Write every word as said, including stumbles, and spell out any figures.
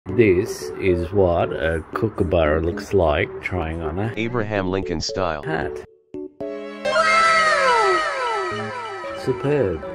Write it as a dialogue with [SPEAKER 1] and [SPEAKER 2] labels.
[SPEAKER 1] This is what a kookaburra looks like trying on a
[SPEAKER 2] Abraham Lincoln style
[SPEAKER 1] hat. Wow! Superb.